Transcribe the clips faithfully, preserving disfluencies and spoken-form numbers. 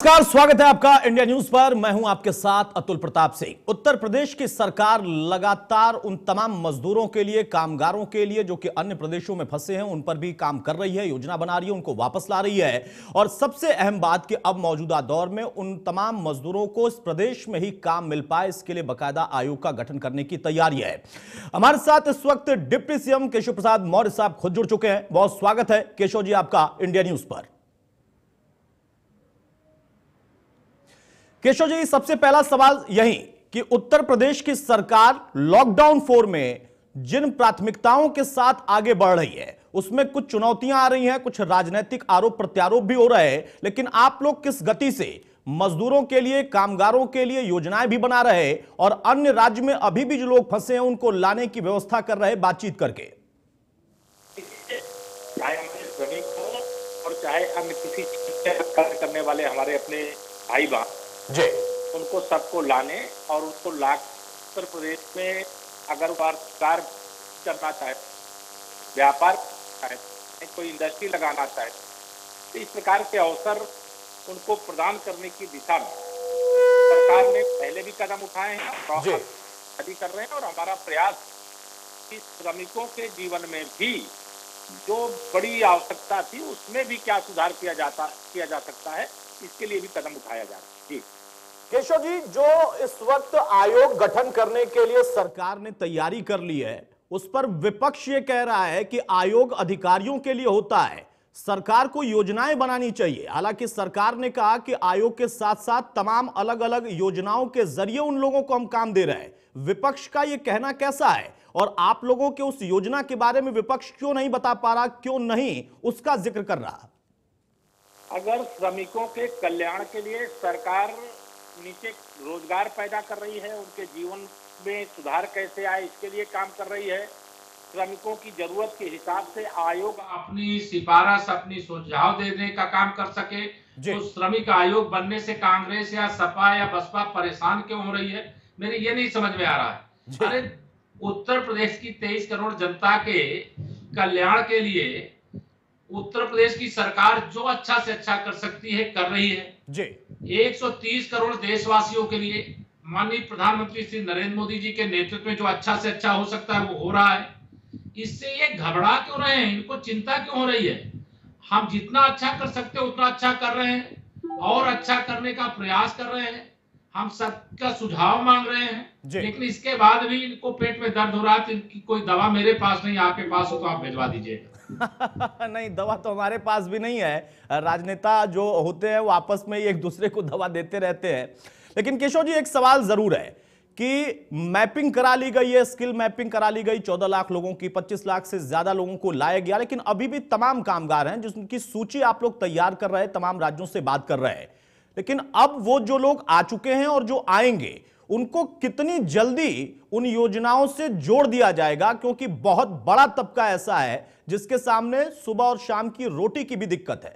नमस्कार, स्वागत है आपका इंडिया न्यूज पर। मैं हूं आपके साथ अतुल प्रताप सिंह। उत्तर प्रदेश की सरकार लगातार उन तमाम मजदूरों के लिए, कामगारों के लिए जो कि अन्य प्रदेशों में फंसे हैं, उन पर भी काम कर रही है, योजना बना रही है, उनको वापस ला रही है। और सबसे अहम बात कि अब मौजूदा दौर में उन तमाम मजदूरों को इस प्रदेश में ही काम मिल पाए, इसके लिए बाकायदा आयोग का गठन करने की तैयारी है। हमारे साथ इस वक्त डिप्टी सीएम केशव प्रसाद मौर्य साहब खुद जुड़ चुके हैं। बहुत स्वागत है केशव जी आपका इंडिया न्यूज पर। केशव जी, सबसे पहला सवाल यही कि उत्तर प्रदेश की सरकार लॉकडाउन फोर में जिन प्राथमिकताओं के साथ आगे बढ़ रही है उसमें कुछ चुनौतियां आ रही हैं, कुछ राजनीतिक आरोप प्रत्यारोप भी हो रहे हैं, लेकिन आप लोग किस गति से मजदूरों के लिए, कामगारों के लिए योजनाएं भी बना रहे हैं और अन्य राज्य में अभी भी जो लोग फंसे हैं उनको लाने की व्यवस्था कर रहे हैं बातचीत करके? चाहे हमारे श्रमिक हो और चाहे अन्य किसी चीज से कार्य करने वाले हमारे अपने भाई बहन जी, उनको सबको लाने और उनको ला उत्तर प्रदेश में अगर रोजगार करना चाहे, व्यापार चाहे, कोई इंडस्ट्री लगाना चाहे, तो इस प्रकार के अवसर उनको प्रदान करने की दिशा में सरकार ने पहले भी कदम उठाए हैं और अभी कर रहे हैं। और हमारा प्रयास कि श्रमिकों के जीवन में भी जो बड़ी आवश्यकता थी उसमें भी क्या सुधार किया जाता किया जा सकता है, इसके लिए भी कदम उठाया जा रहा है। जी केशव जी, जो इस वक्त आयोग गठन करने के लिए सरकार ने तैयारी कर ली है उस पर विपक्ष ये कह रहा है कि आयोग अधिकारियों के लिए होता है, सरकार को योजनाएं बनानी चाहिए। हालांकि सरकार ने कहा कि आयोग के साथ साथ तमाम अलग अलग योजनाओं के जरिए उन लोगों को हम काम दे रहे हैं। विपक्ष का यह कहना कैसा है और आप लोगों के उस योजना के बारे में विपक्ष क्यों नहीं बता पा रहा, क्यों नहीं उसका जिक्र कर रहा? अगर श्रमिकों के कल्याण के लिए सरकार नीचे रोजगार पैदा कर रही है, उनके जीवन में सुधार कैसे आए इसके लिए काम कर रही है, श्रमिकों की जरूरत के हिसाब से आयोग अपनी सिफारिश, अपनी सुझाव देने का काम कर सके, तो श्रमिक आयोग बनने से कांग्रेस या सपा या बसपा परेशान क्यों हो रही है, मेरे ये नहीं समझ में आ रहा है। अरे उत्तर प्रदेश की तेईस करोड़ जनता के कल्याण के लिए उत्तर प्रदेश की सरकार जो अच्छा से अच्छा कर सकती है कर रही है जी। एक सौ तीस करोड़ देशवासियों के लिए माननीय प्रधानमंत्री श्री नरेंद्र मोदी जी के नेतृत्व में जो अच्छा से अच्छा हो सकता है वो हो रहा है। इससे ये घबरा क्यों रहे हैं, इनको चिंता क्यों हो रही है? हम जितना अच्छा कर सकते हैं उतना अच्छा कर रहे हैं और अच्छा करने का प्रयास कर रहे हैं, हम सबका सुझाव मांग रहे हैं, लेकिन इसके बाद भी इनको पेट में दर्द हो रहा है तो इनकी कोई दवा मेरे पास नहीं, आपके पास हो तो आप भिजवा दीजिएगा। नहीं, दवा तो हमारे पास भी नहीं है। राजनेता जो होते हैं वो आपस में एक दूसरे को दवा देते रहते हैं। लेकिन केशव जी, एक सवाल जरूर है कि मैपिंग करा ली गई है, स्किल मैपिंग करा ली गई, चौदह लाख लोगों की, पच्चीस लाख से ज्यादा लोगों को लाया गया, लेकिन अभी भी तमाम कामगार हैं जिनकी सूची आप लोग तैयार कर रहे हैं, तमाम राज्यों से बात कर रहे हैं। लेकिन अब वो जो लोग आ चुके हैं और जो आएंगे उनको कितनी जल्दी उन योजनाओं से जोड़ दिया जाएगा, क्योंकि बहुत बड़ा तबका ऐसा है जिसके सामने सुबह और शाम की रोटी की भी दिक्कत है।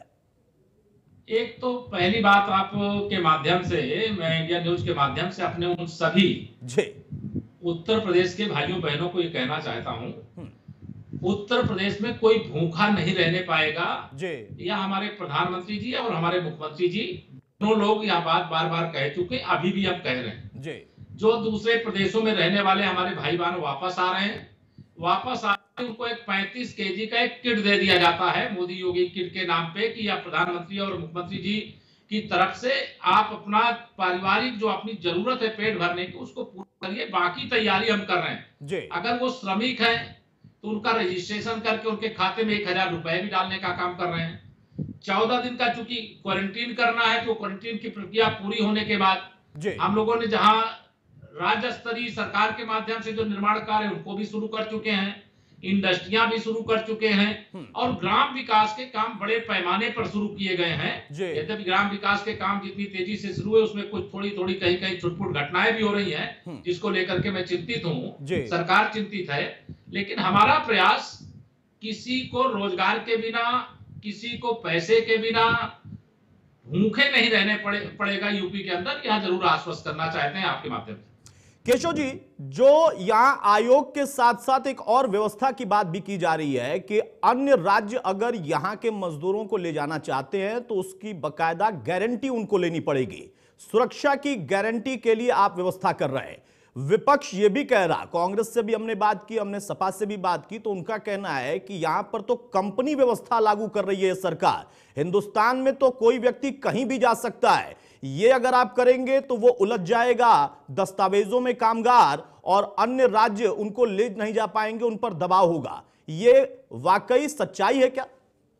एक तो पहली बात आपके माध्यम से, मैं इंडिया न्यूज के माध्यम से अपने उन सभी जी उत्तर प्रदेश के भाइयों बहनों को ये कहना चाहता हूं, उत्तर प्रदेश में कोई भूखा नहीं रहने पाएगा जी। यह हमारे प्रधानमंत्री जी और हमारे मुख्यमंत्री जी दोनों लोग यह बात बार बार कह चुके, अभी भी हम कह रहे हैं जी। जो दूसरे प्रदेशों में रहने वाले हमारे भाई बहन वापस आ रहे हैं, वापस आ उनको एक पैंतीस केजी का एक किट दे दिया जाता है मोदी योगी किट के नाम पे कि या प्रधानमंत्री और मुख्यमंत्री जी की तरफ से आप अपना पारिवारिक जो अपनी जरूरत है पेट भरने की उसको पूरा करिए, बाकी तैयारी हम कर रहे हैं जी। अगर वो श्रमिक हैं तो उनका रजिस्ट्रेशन करके उनके खाते में एक हजार रुपए भी डालने का काम कर रहे हैं। चौदह दिन का चूंकि क्वारंटीन करना है तो क्वारंटीन की प्रक्रिया पूरी होने के बाद हम लोगों ने जहां राज्य स्तरीय सरकार के माध्यम से जो निर्माण कार्य उनको भी शुरू कर चुके हैं, इंडस्ट्रियां भी शुरू कर चुके हैं और ग्राम विकास के काम बड़े पैमाने पर शुरू किए गए हैं। यद्यपि ग्राम विकास के काम जितनी तेजी से शुरू है उसमें कुछ थोड़ी थोड़ी कहीं कहीं छुटपुट घटनाएं भी हो रही हैं, जिसको लेकर के मैं चिंतित हूं, सरकार चिंतित है। लेकिन हमारा प्रयास किसी को रोजगार के बिना, किसी को पैसे के बिना भूखे नहीं रहने पड़े पड़ेगा यूपी के अंदर, यह जरूर आश्वस्त करना चाहते हैं आपके माध्यम से। केशव जी, जो यहां आयोग के साथ साथ एक और व्यवस्था की बात भी की जा रही है कि अन्य राज्य अगर यहां के मजदूरों को ले जाना चाहते हैं तो उसकी बकायदा गारंटी उनको लेनी पड़ेगी। सुरक्षा की गारंटी के लिए आप व्यवस्था कर रहे हैं। विपक्ष ये भी कह रहा, कांग्रेस से भी हमने बात की, हमने सपा से भी बात की, तो उनका कहना है कि यहां पर तो कंपनी व्यवस्था लागू कर रही है सरकार। हिंदुस्तान में तो कोई व्यक्ति कहीं भी जा सकता है, ये अगर आप करेंगे तो वो उलझ जाएगा दस्तावेजों में कामगार, और अन्य राज्य उनको ले नहीं जा पाएंगे, उन पर दबाव होगा। ये वाकई सच्चाई है क्या?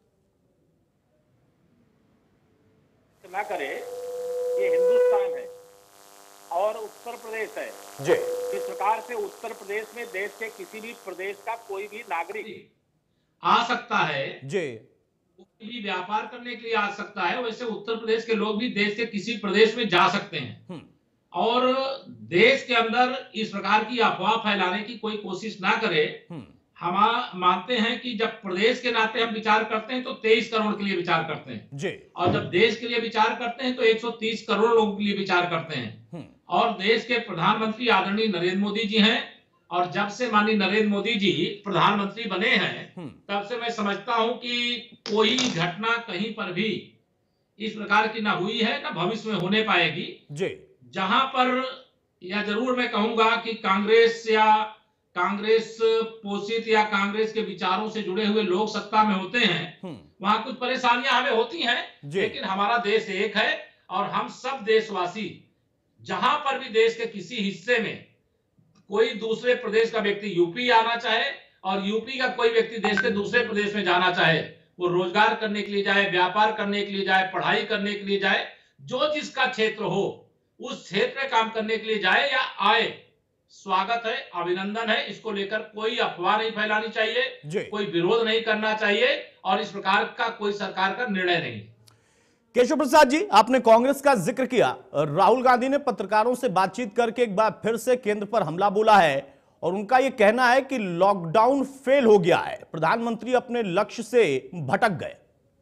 ना करे, ये हिंदुस्तान है और उत्तर प्रदेश है जी। इस प्रकार से उत्तर प्रदेश में देश के किसी भी प्रदेश का कोई भी नागरिक आ सकता है जी, कोई भी व्यापार करने के लिए आ सकता है। वैसे उत्तर प्रदेश के लोग भी देश के किसी प्रदेश में जा सकते हैं और देश के अंदर इस प्रकार की अफवाह फैलाने की कोई कोशिश ना करे। हम मानते हैं कि जब प्रदेश के नाते हम विचार करते हैं तो तेईस करोड़ के लिए विचार करते हैं जी। और जब देश के लिए विचार करते हैं तो एक सौ तीस करोड़ लोगों के लिए विचार करते हैं। और देश के प्रधानमंत्री आदरणीय नरेंद्र मोदी जी हैं, और जब से माननीय नरेंद्र मोदी जी प्रधानमंत्री बने हैं तब से मैं समझता हूं कि कोई घटना कहीं पर भी इस प्रकार की ना हुई है, ना भविष्य में होने पाएगी जी। जहां पर, या जरूर मैं कहूंगा कि कांग्रेस या कांग्रेस पोषित या कांग्रेस के विचारों से जुड़े हुए लोग सत्ता में होते हैं, वहां कुछ परेशानियां हमें होती हैं, लेकिन हमारा देश एक है और हम सब देशवासी जहां पर भी देश के किसी हिस्से में कोई दूसरे प्रदेश का व्यक्ति यूपी आना चाहे और यूपी का कोई व्यक्ति देश के दूसरे प्रदेश में जाना चाहे, वो रोजगार करने के लिए जाए, व्यापार करने के लिए जाए, पढ़ाई करने के लिए जाए, जो जिसका क्षेत्र हो उस क्षेत्र में काम करने के लिए जाए या आए, स्वागत है, अभिनंदन है। इसको लेकर कोई अफवाह नहीं फैलानी चाहिए, कोई विरोध नहीं करना चाहिए और इस प्रकार का कोई सरकार का निर्णय नहीं। केशव प्रसाद जी, आपने कांग्रेस का जिक्र किया। राहुल गांधी ने पत्रकारों से बातचीत करके एक बार फिर से केंद्र पर हमला बोला है और उनका यह कहना है कि लॉकडाउन फेल हो गया है, प्रधानमंत्री अपने लक्ष्य से भटक गए।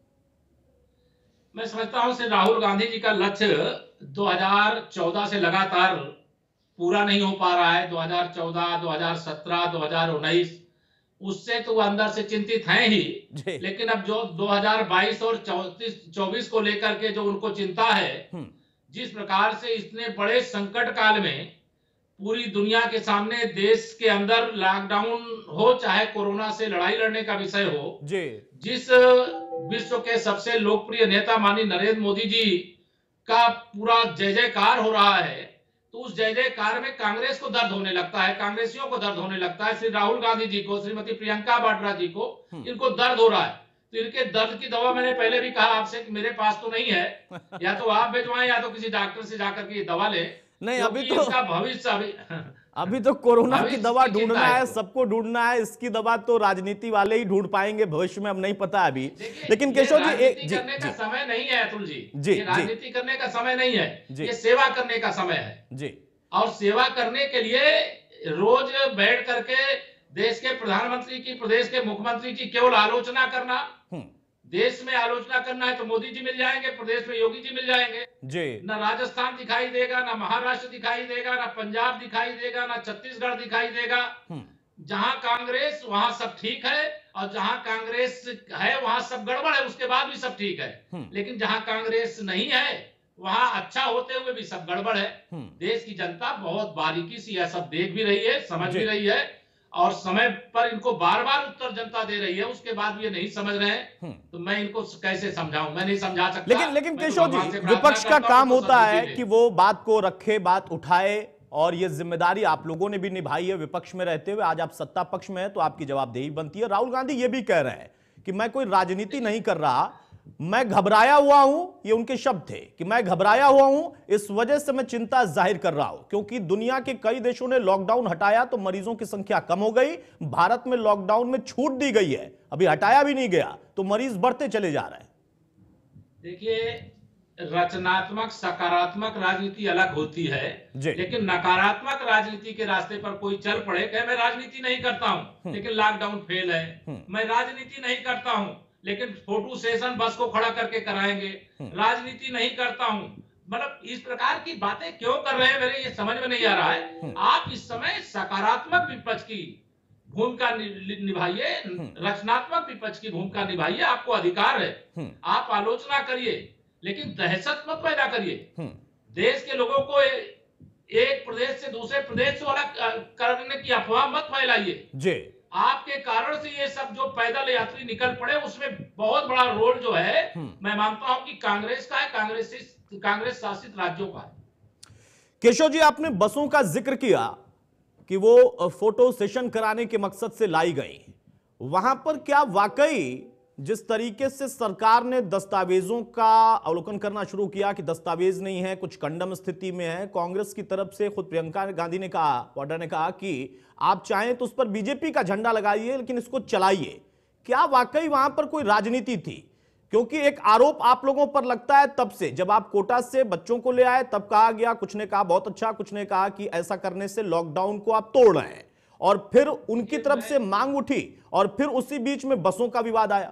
मैं समझता हूं कि राहुल गांधी जी का लक्ष्य दो हज़ार चौदह से लगातार पूरा नहीं हो पा रहा है। दो हज़ार चौदह, दो हज़ार सत्रह, दो हज़ार उन्नीस, उससे तो अंदर से चिंतित हैं ही, लेकिन अब जो दो हज़ार बाईस और चौबीस को लेकर के जो उनको चिंता है, जिस प्रकार से इतने बड़े संकट काल में पूरी दुनिया के सामने देश के अंदर लॉकडाउन हो चाहे कोरोना से लड़ाई लड़ने का विषय हो, जिस विश्व के सबसे लोकप्रिय नेता माननीय नरेंद्र मोदी जी का पूरा जय जयकार हो रहा है, तो उस जय जयकार में कांग्रेस को दर्द होने लगता है, कांग्रेसियों को दर्द होने लगता है। श्री राहुल गांधी जी को, श्रीमती प्रियंका वाड्रा जी को, इनको दर्द हो रहा है। तो इनके दर्द की दवा मैंने पहले भी कहा आपसे कि मेरे पास तो नहीं है, या तो आप भिजवाएं या तो किसी डॉक्टर से जाकर के दवा ले। नहीं, अभी तो इनका भविष्य अभी अभी तो कोरोना की दवा ढूंढना है, सबको ढूंढना है। इसकी दवा तो राजनीति वाले ही ढूंढ पाएंगे, भविष्य में अब नहीं पता अभी। लेकिन केशव जी, एक जी, करने का समय नहीं है अतुल जी, जी, ये राजनीति करने का समय नहीं है, ये सेवा करने का समय है जी। और सेवा करने के लिए रोज बैठ करके देश के प्रधानमंत्री की, प्रदेश के मुख्यमंत्री की केवल आलोचना करना, देश में आलोचना करना है तो मोदी जी मिल जाएंगे, प्रदेश में योगी जी मिल जाएंगे जी। न राजस्थान दिखाई देगा, न महाराष्ट्र दिखाई देगा, न पंजाब दिखाई देगा, न छत्तीसगढ़ दिखाई देगा। जहां कांग्रेस वहां सब ठीक है और जहां कांग्रेस है वहां सब गड़बड़ है, उसके बाद भी सब ठीक है। लेकिन जहां कांग्रेस नहीं है वहां अच्छा होते हुए भी सब गड़बड़ है। देश की जनता बहुत बारीकी से यह सब देख भी रही है, समझ भी रही है और समय पर इनको बार बार उत्तर जनता दे रही है, उसके बाद भी ये नहीं समझ रहे हैं। तो मैं इनको कैसे समझाऊं, मैं नहीं समझा सकता। लेकिन लेकिन केशव जी, विपक्ष का काम होता है कि वो बात को रखे, बात उठाए, और ये जिम्मेदारी आप लोगों ने भी निभाई है विपक्ष में रहते हुए। आज आप सत्ता पक्ष में है तो आपकी जवाबदेही बनती है। राहुल गांधी ये भी कह रहे हैं कि मैं कोई राजनीति नहीं कर रहा, मैं घबराया हुआ हूं, ये उनके शब्द थे कि मैं घबराया हुआ हूं, इस वजह से मैं चिंता जाहिर कर रहा हूं, क्योंकि दुनिया के कई देशों ने लॉकडाउन हटाया तो मरीजों की संख्या कम हो गई। भारत में लॉकडाउन में छूट दी गई है, अभी हटाया भी नहीं गया, तो मरीज बढ़ते चले जा रहे हैं। देखिए, रचनात्मक सकारात्मक राजनीति अलग होती है, लेकिन नकारात्मक राजनीति के रास्ते पर कोई चल पड़े कि मैं राजनीति नहीं करता हूं लेकिन लॉकडाउन फेल है, मैं राजनीति नहीं करता हूं लेकिन फोटो सेशन बस को खड़ा करके कराएंगे, राजनीति नहीं करता हूं मतलब इस प्रकार की बातें क्यों कर रहे हैं, मेरे ये समझ में नहीं आ रहा है। आप इस समय सकारात्मक विपक्ष की भूमिका निभाइए, रचनात्मक विपक्ष की भूमिका निभाइए, आपको अधिकार है, आप आलोचना करिए, लेकिन दहशत मत पैदा करिए। देश के लोगों को एक प्रदेश से दूसरे प्रदेश से अलग करने की अफवाह मत फैलाइए जी। आपके कारण से ये सब जो पैदल यात्री निकल पड़े, उसमें बहुत बड़ा रोल जो है मैं मानता हूं कि कांग्रेस का है, कांग्रेस कांग्रेस शासित राज्यों का है। केशव जी, आपने बसों का जिक्र किया कि वो फोटो सेशन कराने के मकसद से लाई गई, वहां पर क्या वाकई जिस तरीके से सरकार ने दस्तावेजों का अवलोकन करना शुरू किया कि दस्तावेज नहीं है, कुछ कंडम स्थिति में है, कांग्रेस की तरफ से खुद प्रियंका गांधी ने कहा, वाड्रा ने कहा कि आप चाहें तो उस पर बीजेपी का झंडा लगाइए लेकिन इसको चलाइए, क्या वाकई वहां पर कोई राजनीति थी? क्योंकि एक आरोप आप लोगों पर लगता है तब से, जब आप कोटा से बच्चों को ले आए तब कहा गया, कुछ ने कहा बहुत अच्छा, कुछ ने कहा कि ऐसा करने से लॉकडाउन को आप तोड़ रहे हैं, और फिर उनकी तरफ से मांग उठी और फिर उसी बीच में बसों का विवाद आया।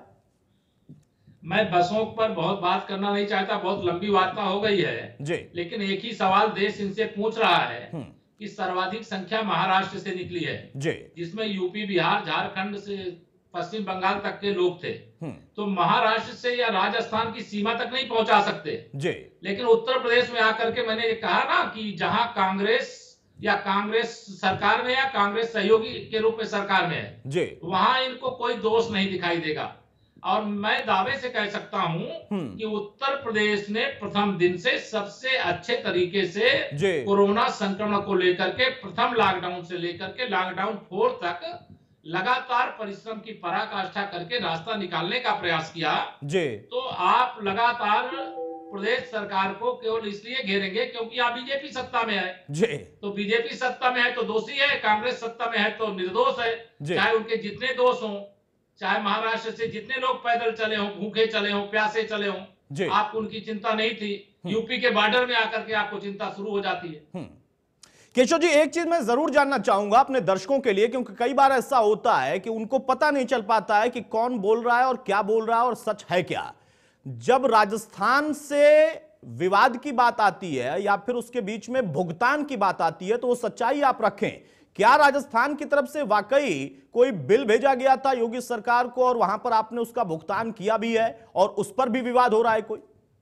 मैं बसों पर बहुत बात करना नहीं चाहता, बहुत लंबी वार्ता हो गई है जी। लेकिन एक ही सवाल देश इनसे पूछ रहा है कि सर्वाधिक संख्या महाराष्ट्र से निकली है जी, जिसमें यूपी, बिहार, झारखंड से पश्चिम बंगाल तक के लोग थे, तो महाराष्ट्र से या राजस्थान की सीमा तक नहीं पहुंचा सकते जी। लेकिन उत्तर प्रदेश में आकर के मैंने ये कहा ना कि जहां कांग्रेस या कांग्रेस सरकार में या कांग्रेस सहयोगी के रूप में सरकार में है जी, वहां इनको कोई दोष नहीं दिखाई देगा। और मैं दावे से कह सकता हूं कि उत्तर प्रदेश ने प्रथम दिन से सबसे अच्छे तरीके से कोरोना संक्रमण को लेकर के, प्रथम लॉकडाउन से लेकर के लॉकडाउन फोर तक लगातार परिश्रम की पराकाष्ठा करके रास्ता निकालने का प्रयास किया जी। तो आप लगातार प्रदेश सरकार को केवल इसलिए घेरेंगे क्योंकि आप बीजेपी सत्ता में है जी। तो बीजेपी सत्ता में है तो दोषी है, कांग्रेस सत्ता में है तो निर्दोष है, चाहे उनके जितने दोष हों, चाहे महाराष्ट्र से जितने लोग पैदल चले हों, भूखे चले हों, प्यासे चले हों, आपको उनकी चिंता नहीं थी। यूपी के बॉर्डर में आकर के आपको चिंता शुरू हो जाती है। केशव जी, एक चीज मैं जरूर जानना चाहूंगा अपने दर्शकों के लिए, क्योंकि कई बार ऐसा होता है कि उनको पता नहीं चल पाता है कि कौन बोल रहा है और क्या बोल रहा है और सच है क्या। जब राजस्थान से विवाद की बात आती है या फिर उसके बीच में भुगतान की बात आती है तो वो सच्चाई आप रखें, क्या राजस्थान की तरफ से वाकई कोई बिल भेजा गया था योगी सरकार को और वहां पर आपने उसका भुगतान किया भी है और उस पर भी विवाद हो रहा है कोई?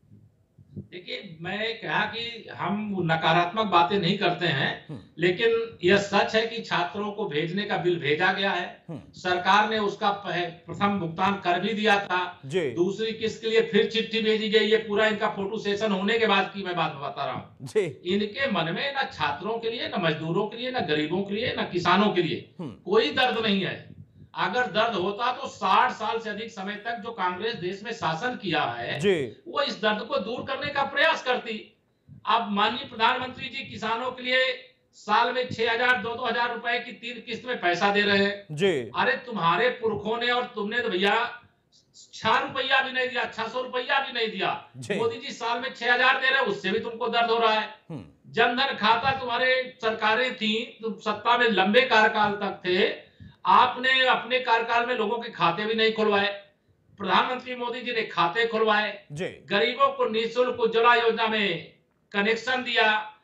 देखिए, मैं कहा कि हम नकारात्मक बातें नहीं करते हैं, लेकिन यह सच है कि छात्रों को भेजने का बिल भेजा गया है, सरकार ने उसका प्रथम भुगतान कर भी दिया था, दूसरी किस्त के लिए फिर चिट्ठी भेजी गई। ये पूरा इनका फोटो सेशन होने के बाद की मैं बात बता रहा हूँ। इनके मन में ना छात्रों के लिए, ना मजदूरों के लिए, ना गरीबों के लिए, ना किसानों के लिए कोई दर्द नहीं है। अगर दर्द होता तो साठ साल से अधिक समय तक जो कांग्रेस देश में शासन किया है वो इस दर्द को दूर करने का प्रयास करती। अब माननीय प्रधानमंत्री जी किसानों के लिए साल में छह हजार दो दो हजार रुपए की तीन किस्त में पैसा दे रहे हैं जी। अरे तुम्हारे पुरखों ने और तुमने तो भैया छह रुपया भी नहीं दिया, छह सौ रुपया भी नहीं दिया। मोदी जी साल में छह हजार दे रहे हैं, उससे भी तुमको दर्द हो रहा है। जनधन खाता तुम्हारे सरकारें थी, तुम सत्ता में लंबे कार्यकाल तक थे, आपने अपने कार्यकाल में लोगों के खाते भी नहीं खुलवाए। प्रधानमंत्री मोदी जी ने खाते खुलवाए, गरीबों को निःशुल्क उज्ज्वला योजना में कनेक्शन दिया,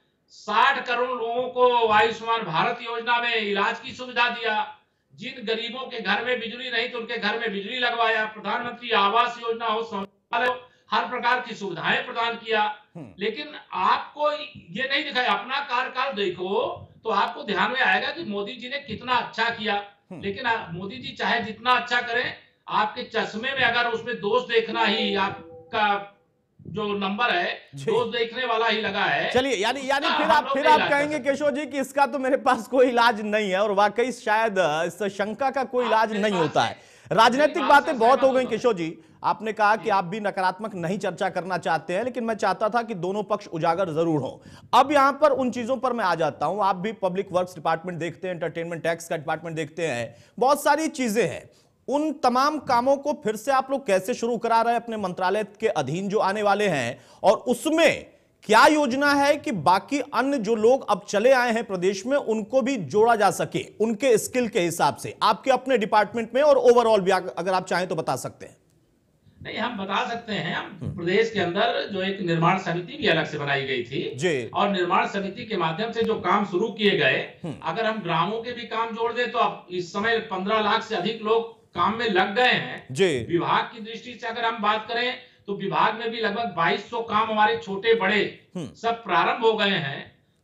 साठ करोड़ लोगों को आयुष्मान भारत योजना में इलाज की सुविधा दिया, जिन गरीबों के घर में बिजली नहीं तो उनके घर में बिजली लगवाया, प्रधानमंत्री आवास योजना हो, शौचालय, हर प्रकार की सुविधाएं प्रदान किया। लेकिन आपको ये नहीं दिखाया, अपना कार्यकाल देखो तो आपको ध्यान में आएगा कि मोदी जी ने कितना अच्छा किया। लेकिन मोदी जी चाहे जितना अच्छा करें, आपके चश्मे में अगर उसमें दोष देखना ही आपका जो नंबर है, दोष देखने वाला ही लगा है। चलिए, यानी यानी फिर आप फिर आप कहेंगे केशव जी कि इसका तो मेरे पास कोई इलाज नहीं है, और वाकई शायद इस शंका का कोई इलाज नहीं होता है। राजनीतिक बातें बहुत हो गई केशव जी, आपने कहा कि आप भी नकारात्मक नहीं चर्चा करना चाहते हैं, लेकिन मैं चाहता था कि दोनों पक्ष उजागर जरूर हो। अब यहां पर उन चीजों पर मैं आ जाता हूं। आप भी पब्लिक वर्क्स डिपार्टमेंट देखते हैं, एंटरटेनमेंट टैक्स का डिपार्टमेंट देखते हैं, बहुत सारी चीजें हैं। उन तमाम कामों को फिर से आप लोग कैसे शुरू करा रहे हैं अपने मंत्रालय के अधीन जो आने वाले हैं, और उसमें क्या योजना है कि बाकी अन्य जो लोग अब चले आए हैं प्रदेश में उनको भी जोड़ा जा सके उनके स्किल के हिसाब से, आपके अपने डिपार्टमेंट में और ओवरऑल भी अगर आप चाहें तो बता सकते हैं। नहीं, हम बता सकते हैं। हम प्रदेश के अंदर जो एक निर्माण समिति भी अलग से बनाई गई थी जी। और निर्माण समिति के माध्यम से जो काम शुरू किए गए, अगर हम ग्रामों के भी काम जोड़ दें तो अब इस समय पंद्रह लाख से अधिक लोग काम में लग गए हैं जी। विभाग की दृष्टि से अगर हम बात करें तो विभाग में भी लगभग बाईस सौ काम हमारे छोटे बड़े सब प्रारंभ हो गए हैं।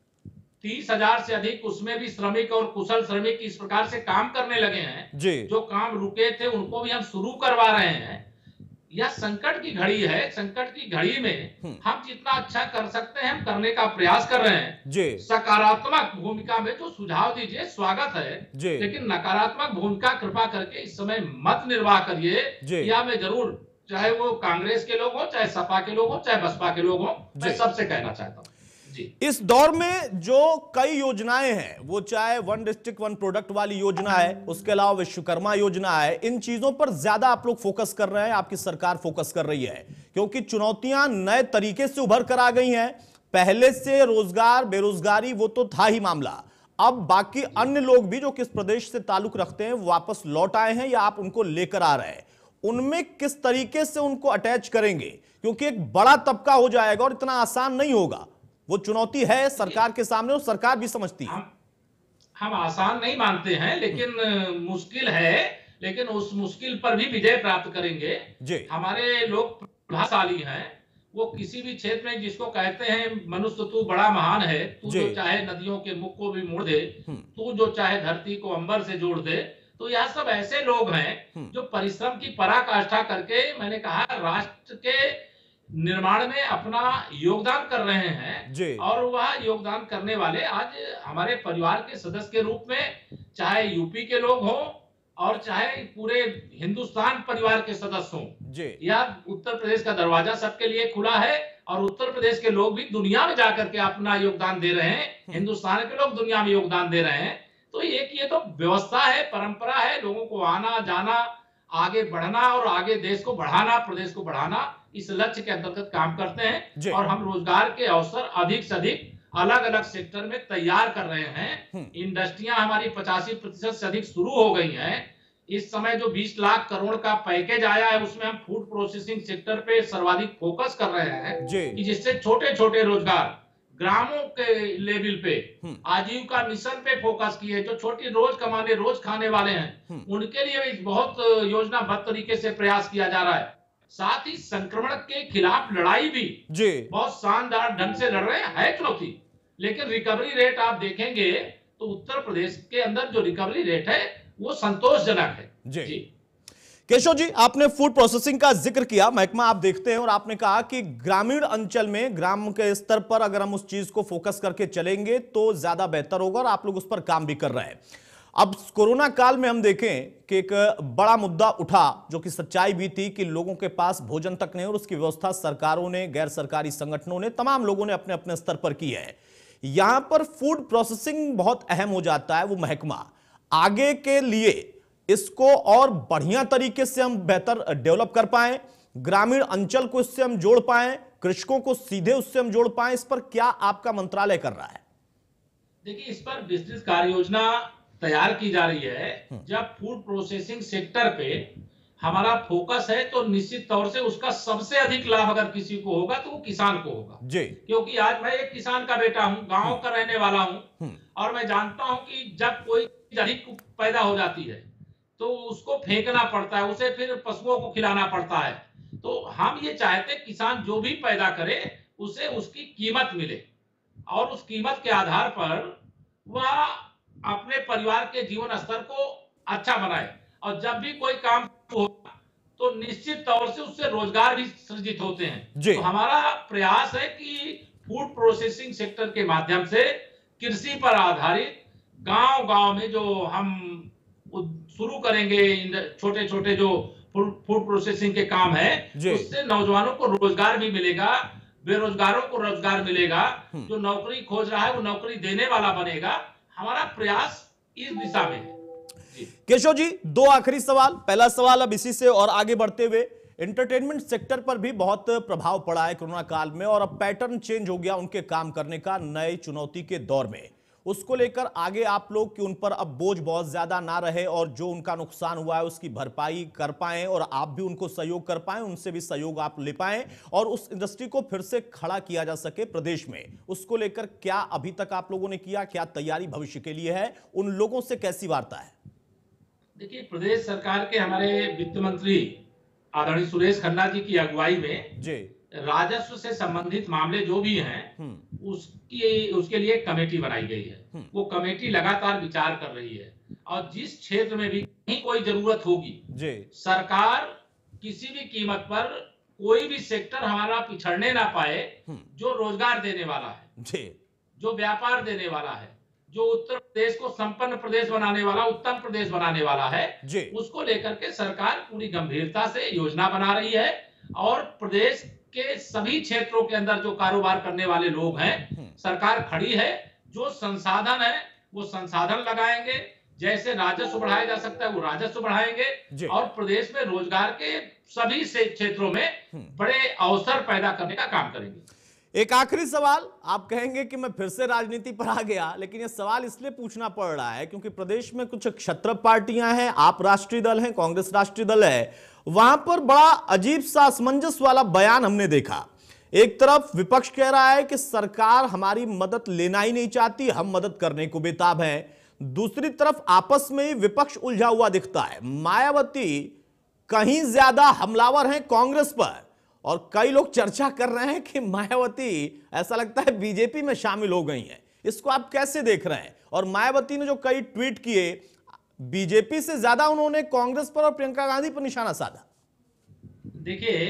तीस हजार से अधिक उसमें भी श्रमिक और कुशल श्रमिक इस प्रकार से काम करने लगे हैं जी। जो काम रुके थे उनको भी हम शुरू करवा रहे हैं। यह संकट की घड़ी है, संकट की घड़ी में हम जितना अच्छा कर सकते हैं हम करने का प्रयास कर रहे हैं जी। सकारात्मक भूमिका में जो सुझाव दीजिए स्वागत है जी। लेकिन नकारात्मक भूमिका कृपा करके इस समय मत निर्वाह करिए। या मैं जरूर, चाहे वो कांग्रेस के लोग हो, चाहे सपा के लोग हो, चाहे बसपा के लोग हो, मैं सबसे कहना चाहता हूँ इस दौर में जो कई योजनाएं हैं, वो चाहे वन डिस्ट्रिक्ट वन प्रोडक्ट वाली योजना है, उसके अलावा विश्वकर्मा योजना है, इन चीजों पर ज्यादा आप लोग फोकस कर रहे हैं, आपकी सरकार फोकस कर रही है क्योंकि चुनौतियां नए तरीके से उभर कर आ गई हैं। पहले से रोजगार बेरोजगारी वो तो था ही मामला, अब बाकी अन्य लोग भी जो किस प्रदेश से ताल्लुक रखते हैं वो वापस लौट आए हैं या आप उनको लेकर आ रहे हैं, उनमें किस तरीके से उनको अटैच करेंगे? क्योंकि एक बड़ा तबका हो जाएगा और इतना आसान नहीं होगा। वो चुनौती है सरकार के सामने और सरकार भी समझती है। हम, हम आसान नहीं मानते हैं लेकिन मुश्किल है, लेकिन उस मुश्किल पर भी विजय प्राप्त करेंगे जी। हमारे लोग प्रतिभाशाली हैं, वो किसी भी क्षेत्र में जिसको कहते हैं मनुष्य तू बड़ा महान है, तू जो चाहे नदियों के मुख को भी मोड़ दे, तू जो चाहे धरती को अंबर से जोड़ दे, तो यह सब ऐसे लोग हैं जो परिश्रम की पराकाष्ठा करके, मैंने कहा, राष्ट्र के निर्माण में अपना योगदान कर रहे हैं और वह योगदान करने वाले आज हमारे परिवार के सदस्य के रूप में, चाहे यूपी के लोग हों और चाहे पूरे हिंदुस्तान परिवार के सदस्य हों, यह उत्तर प्रदेश का दरवाजा सबके लिए खुला है और उत्तर प्रदेश के लोग भी दुनिया में जाकर के अपना योगदान दे रहे हैं, हिंदुस्तान के लोग दुनिया में योगदान दे रहे हैं। तो एक ये तो व्यवस्था है, परंपरा है, लोगों को आना जाना, आगे बढ़ना और आगे देश को बढ़ाना, प्रदेश को बढ़ाना, इस लक्ष्य के अंतर्गत काम करते हैं और हम रोजगार के अवसर अधिक से अधिक अलग अलग सेक्टर में तैयार कर रहे हैं। इंडस्ट्रियां हमारी पचासी प्रतिशत से अधिक शुरू हो गई हैं। इस समय जो बीस लाख करोड़ का पैकेज आया है उसमें हम फूड प्रोसेसिंग सेक्टर पे सर्वाधिक फोकस कर रहे हैं कि जिससे छोटे छोटे रोजगार ग्रामों के लेवल पे आजीविका मिशन पे फोकस किए, जो छोटी रोज कमाने रोज खाने वाले हैं उनके लिए भी बहुत योजनाबद्ध तरीके से प्रयास किया जा रहा है। साथ ही संक्रमण के खिलाफ लड़ाई भी जी बहुत शानदार ढंग से लड़ रहे हैं। है चुनौती, लेकिन रिकवरी रेट आप देखेंगे तो उत्तर प्रदेश के अंदर जो रिकवरी रेट है वो संतोषजनक है जी, जी। केशव जी, आपने फूड प्रोसेसिंग का जिक्र किया, महकमा आप देखते हैं और आपने कहा कि ग्रामीण अंचल में ग्राम के स्तर पर अगर हम उस चीज को फोकस करके चलेंगे तो ज्यादा बेहतर होगा और आप लोग उस पर काम भी कर रहे हैं। अब कोरोना काल में हम देखें कि एक बड़ा मुद्दा उठा जो कि सच्चाई भी थी कि लोगों के पास भोजन तक नहीं और उसकी व्यवस्था सरकारों ने, गैर सरकारी संगठनों ने, तमाम लोगों ने अपने अपने स्तर पर की है। यहां पर फूड प्रोसेसिंग बहुत अहम हो जाता है, वो महकमा आगे के लिए इसको और बढ़िया तरीके से हम बेहतर डेवलप कर पाए, ग्रामीण अंचल को इससे हम जोड़ पाए, कृषकों को सीधे उससे हम जोड़ पाए, इस पर क्या आपका मंत्रालय कर रहा है? देखिए, इस पर विस्तृत कार्य योजना तैयार की जा रही है। जब फूड प्रोसेसिंग सेक्टर पे हमारा फोकस है तो निश्चित तौर से उसका सबसे अधिक लाभ अगर किसी को होगा तो वो किसान को होगा जी। क्योंकि आज मैं एक किसान का बेटा हूं, गांव का रहने वाला हूं और मैं जानता हूं कि जब कोई अधिक पैदा हो जाती है तो उसको फेंकना पड़ता है, उसे फिर पशुओं को खिलाना पड़ता है। तो हम ये चाहते किसान जो भी पैदा करे उसे उसकी कीमत मिले और उस कीमत के आधार पर वह अपने परिवार के जीवन स्तर को अच्छा बनाए और जब भी कोई काम हो तो निश्चित तौर से उससे रोजगार भी सृजित होते हैं। तो हमारा प्रयास है कि फूड प्रोसेसिंग सेक्टर के माध्यम से कृषि पर आधारित गांव-गांव में जो हम शुरू करेंगे छोटे छोटे जो फूड प्रोसेसिंग के काम है, उससे नौजवानों को रोजगार भी मिलेगा, बेरोजगारों को रोजगार मिलेगा, जो नौकरी खोज रहा है वो नौकरी देने वाला बनेगा। हमारा प्रयास इस दिशा में है। केशव जी, दो आखिरी सवाल। पहला सवाल अब इसी से और आगे बढ़ते हुए, एंटरटेनमेंट सेक्टर पर भी बहुत प्रभाव पड़ा है कोरोना काल में और अब पैटर्न चेंज हो गया उनके काम करने का नए चुनौती के दौर में। उसको लेकर आगे आप लोग कि उन पर अब बोझ बहुत ज्यादा ना रहे और जो उनका नुकसान हुआ है उसकी भरपाई कर पाएं और आप भी उनको सहयोग कर पाएं, उनसे भी सहयोग आप ले पाएं और उस इंडस्ट्री को फिर से खड़ा किया जा सके प्रदेश में, उसको लेकर क्या अभी तक आप लोगों ने किया, क्या तैयारी भविष्य के लिए है, उन लोगों से कैसी वार्ता है? देखिए, प्रदेश सरकार के हमारे वित्त मंत्री आदरणीय सुरेश खन्ना जी की अगुवाई में जी राजस्व से संबंधित मामले जो भी हैं उसकी उसके लिए कमेटी बनाई गई है। वो कमेटी लगातार विचार कर रही है और जिस क्षेत्र में भी कहीं कोई जरूरत होगी जी सरकार किसी भी कीमत पर कोई भी सेक्टर हमारा पिछड़ने ना पाए, जो रोजगार देने वाला है जी, जो व्यापार देने वाला है, जो उत्तर प्रदेश को संपन्न प्रदेश बनाने वाला, उत्तम प्रदेश बनाने वाला है जी, उसको लेकर के सरकार पूरी गंभीरता से योजना बना रही है और प्रदेश के सभी क्षेत्रों के अंदर जो कारोबार करने वाले लोग हैं सरकार खड़ी है। जो संसाधन है वो संसाधन लगाएंगे, जैसे राजस्व बढ़ाया जा सकता है वो राजस्व बढ़ाएंगे और प्रदेश में रोजगार के सभी से क्षेत्रों में बड़े अवसर पैदा करने का काम करेंगे। एक आखिरी सवाल, आप कहेंगे कि मैं फिर से राजनीति पर आ गया, लेकिन यह सवाल इसलिए पूछना पड़ रहा है क्योंकि प्रदेश में कुछ क्षत्रप पार्टियां हैं, आप राष्ट्रीय दल हैं, कांग्रेस राष्ट्रीय दल है, वहां पर बड़ा अजीब सा असमंजस वाला बयान हमने देखा। एक तरफ विपक्ष कह रहा है कि सरकार हमारी मदद लेना ही नहीं चाहती, हम मदद करने को बेताब हैं, दूसरी तरफ आपस में ही विपक्ष उलझा हुआ दिखता है। मायावती कहीं ज्यादा हमलावर हैं कांग्रेस पर और कई लोग चर्चा कर रहे हैं कि मायावती ऐसा लगता है बीजेपी में शामिल हो गई हैं। इसको आप कैसे देख रहे हैं? और मायावती ने जो कई ट्वीट किए, बीजेपी से ज्यादा उन्होंने कांग्रेस पर और प्रियंका गांधी पर निशाना साधा। देखिए,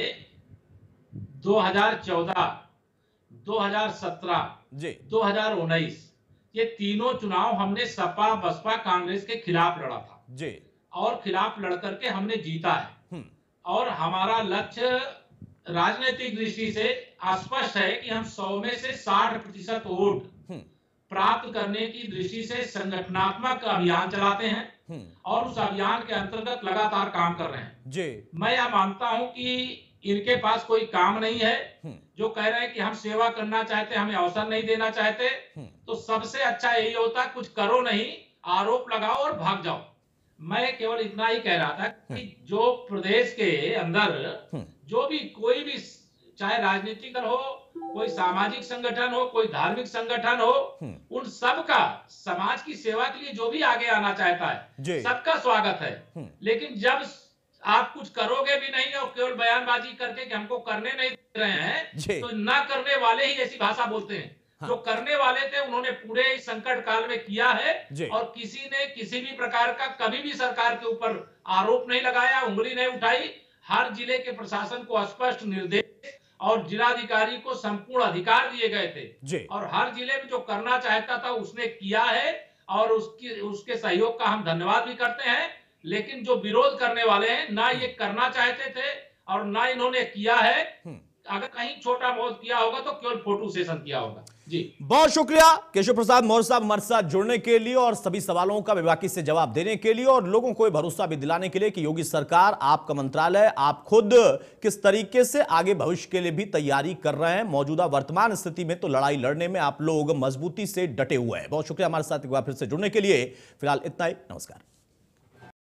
दो हज़ार चौदह, दो हज़ार सत्रह, जी, दो हज़ार उन्नीस ये तीनों चुनाव हमने सपा बसपा कांग्रेस के खिलाफ लड़ा था जी, और खिलाफ लड़कर के हमने जीता है और हमारा लक्ष्य राजनीतिक दृष्टि से स्पष्ट है कि हम सौ में से साठ प्रतिशत वोट प्राप्त करने की दृष्टि से संगठनात्मक अभियान चलाते हैं और उस अभियान के अंतर्गत लगातार काम कर रहे हैं जी। मैं यह मानता हूं कि इनके पास कोई काम नहीं है, जो कह रहे हैं कि हम सेवा करना चाहते, हमें अवसर नहीं देना चाहते, तो सबसे अच्छा यही होता कुछ करो नहीं, आरोप लगाओ और भाग जाओ। मैं केवल इतना ही कह रहा था कि जो प्रदेश के अंदर जो भी कोई भी, चाहे राजनीतिक दल हो, कोई सामाजिक संगठन हो, कोई धार्मिक संगठन हो, उन सब का समाज की सेवा के लिए जो भी आगे आना चाहता है सबका स्वागत है। लेकिन जब आप कुछ करोगे भी नहीं और केवल बयानबाजी करके कि हमको करने नहीं दे रहे हैं, तो ना करने वाले ही ऐसी भाषा बोलते हैं। हाँ। जो करने वाले थे उन्होंने पूरे संकट काल में किया है और किसी ने किसी भी प्रकार का कभी भी सरकार के ऊपर आरोप नहीं लगाया, उंगली नहीं उठाई। हर जिले के प्रशासन को स्पष्ट निर्देश और जिलाधिकारी को संपूर्ण अधिकार दिए गए थे और हर जिले में जो करना चाहता था उसने किया है और उसकी उसके सहयोग का हम धन्यवाद भी करते हैं। लेकिन जो विरोध करने वाले हैं, ना ये करना चाहते थे और ना इन्होंने किया है। अगर कहीं छोटा बहुत किया होगा तो केवल फोटो सेशन किया होगा जी। बहुत शुक्रिया केशव प्रसाद मौर्य साहब हमारे साथ जुड़ने के लिए और सभी सवालों का बेबाकी से जवाब देने के लिए और लोगों को भरोसा भी दिलाने के लिए कि योगी सरकार, आपका मंत्रालय, आप खुद किस तरीके से आगे भविष्य के लिए भी तैयारी कर रहे हैं। मौजूदा वर्तमान स्थिति में तो लड़ाई लड़ने में आप लोग मजबूती से डटे हुए हैं। बहुत शुक्रिया हमारे साथ एक बार फिर से जुड़ने के लिए। फिलहाल इतना ही, नमस्कार।